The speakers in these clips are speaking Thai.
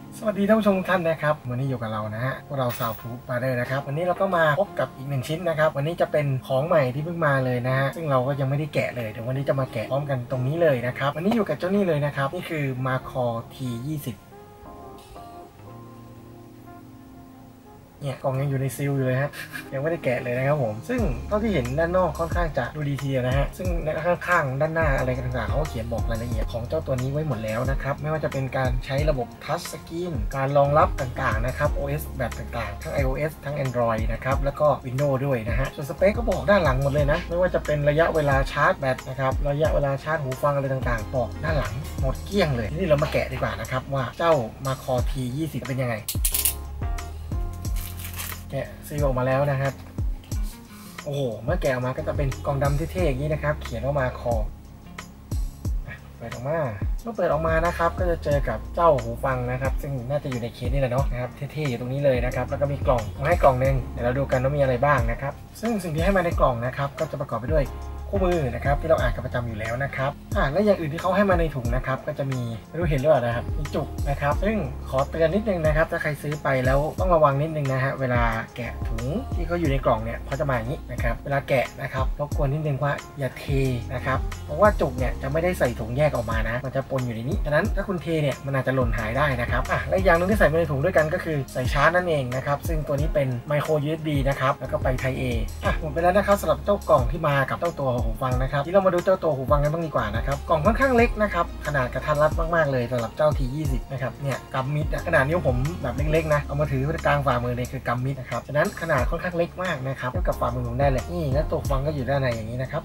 สวัสดีท่านผู้ชมทุกท่านนะครับวันนี้อยู่กับเรานะฮะพวกเราซาวทูบมาเลยนะครับวันนี้เราก็มาพบกับอีก1ชิ้นนะครับวันนี้จะเป็นของใหม่ที่เพิ่งมาเลยนะฮะซึ่งเราก็ยังไม่ได้แกะเลยเดี๋ยววันนี้จะมาแกะพร้อมกันตรงนี้เลยนะครับวันนี้อยู่กับเจ้านี่เลยนะครับนี่คือมาคอ T20เนี่ยกล่องยังอยู่ในซีลอยู่เลยฮะยังไม่ได้แกะเลยนะครับผมซึ่งเท่าที่เห็นด้านนอกค่อนข้างจะดูดีทีเดียวนะฮะซึ่งข้างๆด้านหน้าอะไรต่างๆเขาเขียนบอกรายละเอียดของเจ้าตัวนี้ไว้หมดแล้วนะครับไม่ว่าจะเป็นการใช้ระบบทัชสกรีนการรองรับต่างๆนะครับ OS แบบต่างๆทั้ง iOS ทั้ง Android นะครับแล้วก็ Windows ด้วยนะฮะส่วนสเปคก็บอกด้านหลังหมดเลยนะไม่ว่าจะเป็นระยะเวลาชาร์จแบตนะครับระยะเวลาชาร์จหูฟังอะไรต่างๆบอกด้านหลังหมดเกลี้ยงเลยทีนี้เรามาแกะดีกว่านะครับว่าเจ้ามาคอ T20 เป็นยังไงแกะซีลออกมาแล้วนะครับโอ้โหเมื่อแกะออกมาก็จะเป็นกล่องดำเท่ๆอย่างนี้นะครับเขียนว่ามาคอเปิดออกมาเมื่อเปิดออกมานะครับก็จะเจอกับเจ้าหูฟังนะครับซึ่งน่าจะอยู่ในเคสนี่แหละเนาะนะครับเท่ๆอยู่ตรงนี้เลยนะครับแล้วก็มีกล่องมาให้กล่องนึงเดี๋ยวเราดูกันว่ามีอะไรบ้างนะครับซึ่งสิ่งที่ให้มาในกล่องนะครับก็จะประกอบไปด้วยคู่มือนะครับที่เราอ่านกันประจำอยู่แล้วนะครับและอย่างอื่นที่เขาให้มาในถุงนะครับก็จะมีไม่รู้เห็นหรือเปล่านะครับมีจุกนะครับซึ่งขอเตือนนิดนึงนะครับถ้าใครซื้อไปแล้วต้องระวังนิดนึงนะฮะเวลาแกะถุงที่เขาอยู่ในกล่องเนี่ยเขาจะมาอย่างนี้นะครับเวลาแกะนะครับรบกวนนิดนึงว่าอย่าเทนะครับเพราะว่าจุกเนี่ยจะไม่ได้ใส่ถุงแยกออกมานะมันจะปนอยู่ในนี้ฉะนั้นถ้าคุณเทเนี่ยมันอาจจะหล่นหายได้นะครับและอย่างนึงที่ใส่มาในถุงด้วยกันก็คือใส่ชาร์จนั่นเองนะครับซึ่งตัวนี้เป็นไมโคร USB นะครับแล้วก็ไป Type A หมดไปแล้วนะครับสำหรับเจ้ากล่องที่มากับเจ้าตัวหูฟังนะครับที่เรามาดูเจ้าตัวหูฟังกันบ้างดีกว่านะครับกล่องค่อนข้างเล็กนะครับขนาดกระทัดรัดมากๆเลยสำหรับเจ้า T20 นะครับเนี่ยกำมิดขนาดนิ้วผมแบบเล็กๆนะเอามาถือกลางฝ่ามือเลยคือกำมิดนะครับฉะนั้นขนาดค่อนข้างเล็กมากนะครับเทียบกับฝ่ามือผมได้เลยนี่แล้วตัวฟังก็อยู่ด้านในอย่างนี้นะครับ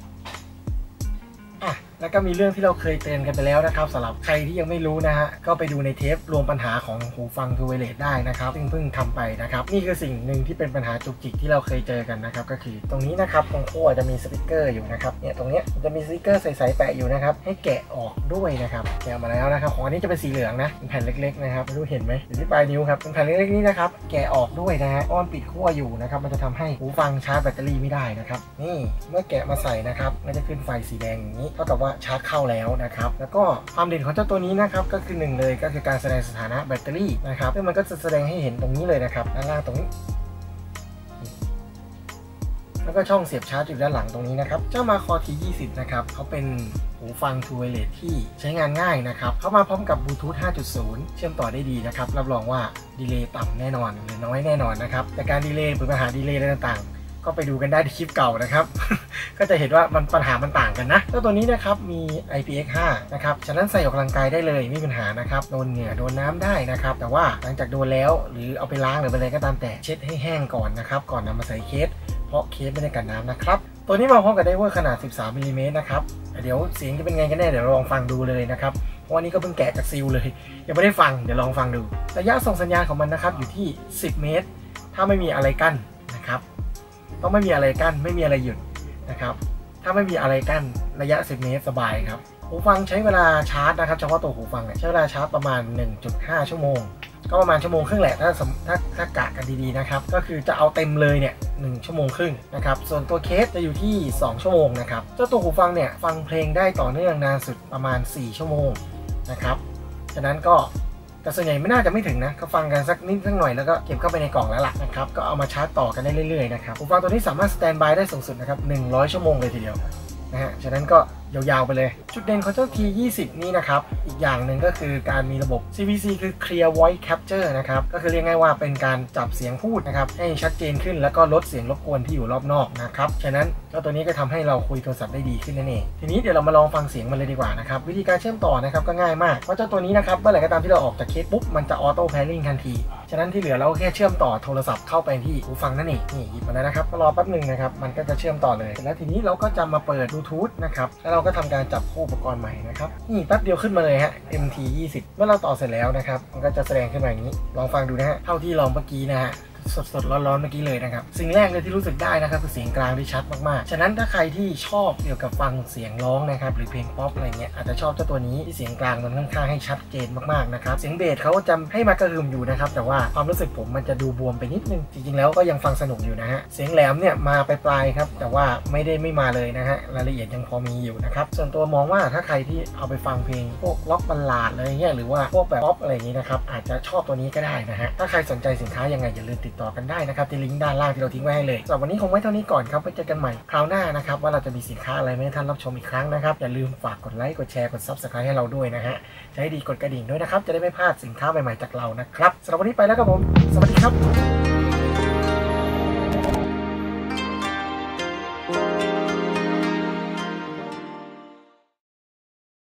แล้วก็มีเรื่องที่เราเคยเตือนกันไปแล้วนะครับสำหรับใครที่ยังไม่รู้นะฮะก็ไปดูในเทปรวมปัญหาของหูฟังทูไวเลสได้นะครับซึ่งเพิ่งทำไปนะครับนี่คือสิ่งหนึ่งที่เป็นปัญหาจุกจิกที่เราเคยเจอกันนะครับก็คือตรงนี้นะครับตรงขั้วจะมีสติกเกอร์อยู่นะครับเนี่ยตรงนี้จะมีสติกเกอร์ใสๆแปะอยู่นะครับให้แกะออกด้วยนะครับแกะมาแล้วนะครับของอันนี้จะเป็นสีเหลืองนะเป็นแผ่นเล็กๆนะครับไม่รู้เห็นไหมอยู่ที่ปลายนิ้วครับเป็นแผ่นเล็กๆนี้นะครับแกะออกด้วยนะฮะอ้อนปิดขั้วอยู่นะครับมันจะทำให้หูฟังชาร์จแบตเตอรี่ไม่ได้นะครับนี่เมื่อแกะมาใส่นะครับมันจะขึ้นไฟสีแดงอย่างนี้เท่ากับว่าชาร์จเข้าแล้วนะครับแล้วก็ความเด่นของเจ้าตัวนี้นะครับก็คือ1เลยก็คือการแสดงสถานะแบตเตอรี่นะครับซึ่งมันก็จะแสดงให้เห็นตรงนี้เลยนะครับด้านล่างตรงนี้แล้วก็ช่องเสียบชาร์จอยู่ด้านหลังตรงนี้นะครับเจ้ามาคอ T20 นะครับเขาเป็นหูฟังทูไวเลสที่ใช้งานง่ายนะครับเข้ามาพร้อมกับบลูทูธ 5.0 เชื่อมต่อได้ดีนะครับรับรองว่าดีเลย์ต่ำแน่นอนหรือน้อยแน่นอนนะครับแต่การดีเลย์หรือปัญหาดีเลย์อะไรต่างๆก็ไปดูกันได้ที่คลิปเก่านะครับ ก็จะเห็นว่าปัญหามันต่างกันนะตัวนี้นะครับมี IPX5 นะครับฉะนั้นใส่ออกกำลังกายได้เลยไม่มีปัญหานะครับโดนเหงื่อโดนน้ำได้นะครับแต่ว่าหลังจากโดนแล้วหรือเอาไปล้างหรืออะไรก็ตามแต่เช็ดให้แห้งก่อนนะครับก่อนนำมาใส่เคสเพราะเคสไม่ได้กันน้ำนะครับตัวนี้มาพร้อมกับไดเวอร์ขนาด 13 มิลลิเมตรนะครับเดี๋ยวเสียงจะเป็นไงกันแน่เดี๋ยวลองฟังดูเลยนะครับเพราะวันนี้ก็เพิ่งแกะจากซีลเลยยังไม่ได้ฟังเดี๋ยวลองฟังดูระยะส่งสัญญาณของมันนะครับอยู่ที่10 เมตรถ้าไม่มีอะไรกั้นนะครับต้องไม่มีอะไรกั้นไม่มีอะไรหยุดนะครับถ้าไม่มีอะไรกั้นระยะ10 เมตรสบายครับหูฟังใช้เวลาชาร์จนะครับเฉพาะตัวหูฟังใช้เวลาชาร์จประมาณ 1.5 ชั่วโมงก็ประมาณ1.5 ชั่วโมงแหละถ้ากะกันดีๆนะครับก็คือจะเอาเต็มเลยเนี่ย1.5 ชั่วโมงนะครับส่วนตัวเคสจะอยู่ที่2 ชั่วโมงนะครับเจ้าตัวหูฟังเนี่ยฟังเพลงได้ต่อเนื่องนานสุดประมาณ4 ชั่วโมงนะครับฉะนั้นก็แต่ส่วนใหญ่ไม่น่าจะไม่ถึงนะก็ฟังกันสักนิดสักหน่อยแล้วก็เก็บเข้าไปในกล่องแล้วล่ะนะครับก็เอามาชาร์จต่อกันได้เรื่อยๆนะครับหูฟังตัวนี้สามารถสแตนด์บายได้สูงสุดนะครับ100 ชั่วโมงเลยทีเดียวนะฮะฉะนั้นก็ยาวๆไปเลยจุดเด่นของเจ้า T20 นี่นะครับอีกอย่างหนึ่งก็คือการมีระบบ CVC คือ Clear Voice Capture นะครับก็คือเรียกง่ายว่าเป็นการจับเสียงพูดนะครับให้ชัดเจนขึ้นแล้วก็ลดเสียงรบกวนที่อยู่รอบนอกนะครับฉะนั้นเจ้าตัวนี้ก็ทำให้เราคุยโทรศัพท์ได้ดีขึ้นนั่นเองทีนี้เดี๋ยวเรามาลองฟังเสียงมันเลยดีกว่านะครับวิธีการเชื่อมต่อนะครับก็ง่ายมากเพราะเจ้าตัวนี้นะครับเมื่อไหร่ก็ตามที่เราออกจากเคสปุ๊บมันจะออโต้แพร์ริ่งทันทีฉะนั้นที่เหลือเราแค่เชื่อมต่อโทรศัพท์เข้าไปที่หูฟังนั่นเองนี่หยิบมาแล้วนะครับรอแป๊บหนึ่งนะครับมันก็จะเชื่อมต่อเลยแล้วทีนี้เราก็จะมาเปิดบลูทูธนะครับแล้วเราก็ทำการจับคู่อุปกรณ์ใหม่นะครับนี่แป๊บเดียวขึ้นมาเลยฮะ MT20 เมื่อเราต่อเสร็จแล้วนะครับมันก็จะแสดงขึ้นมาอย่างนี้ลองฟังดูนะฮะเท่าที่ลองเมื่อกี้นะฮะสดๆร้อนๆเมื่อกี้เลยนะครับสิ่งแรกเลยที่รู้สึกได้นะครับคือเสียงกลางที่ชัดมากๆฉะนั้นถ้าใครที่ชอบเกี่ยวกับฟังเสียงร้องนะครับหรือเพลงป๊อปอะไรเงี้ยอาจจะชอบเจ้าตัวนี้ที่เสียงกลางมันค่อนข้างให้ชัดเจนมากๆนะครับเสียงเบสเขาจะให้มากระหึ่มอยู่นะครับแต่ว่าความรู้สึกผมมันจะดูบวมไปนิดนึงจริงๆแล้วก็ยังฟังสนุกอยู่นะฮะเสียงแหลมเนี่ยมาปลายๆครับแต่ว่าไม่มาเลยนะฮะรายละเอียดยังพอมีอยู่นะครับส่วนตัวมองว่าถ้าใครที่เอาไปฟังเพลงพวกล็อกบัลลาดอะไรเงี้ยหรือว่าพวกแบบป๊อปอะไรอย่างนี้นะครับอาจจะชอบตัวนี้ก็ได้นะฮะถ้าใครสนใจสินค้ายังไงอย่าลืมติดต่อกันได้นะครับที่ลิงก์ด้านล่างที่เราทิ้งไว้ให้เลยสำหรับวันนี้คงไว้เท่านี้ก่อนครับไปเจอกันใหม่คราวหน้านะครับว่าเราจะมีสินค้าอะไรให้ท่านรับชมอีกครั้งนะครับอย่าลืมฝากกดไลค์กดแชร์กด Subscribe ให้เราด้วยนะฮะจะให้ดีกดกระดิ่งด้วยนะครับจะได้ไม่พลาดสินค้าใหม่ๆจากเรานะครับสำหรับวันนี้ไปแล้วครับผมสวัสดีครับ